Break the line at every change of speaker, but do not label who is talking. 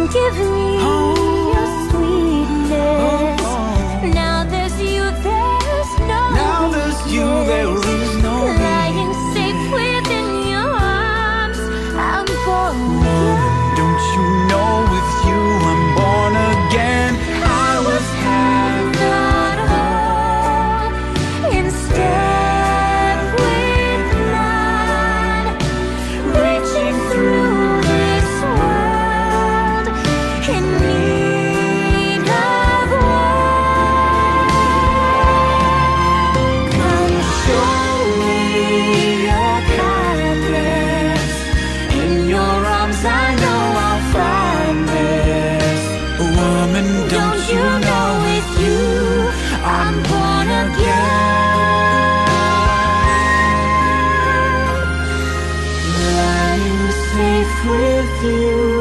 give me your sweetness. Now there's you, there's no
Now there's you, there is no
lying safe within your arms. I'm born again.
Don't you know with you I'm born again? I was half
Not whole, instead with none, reaching through this world in need of one. Come show me your kindness. In your arms I know I'll find this.
woman,
Don't you know with you I'm born again? Lying safe with you.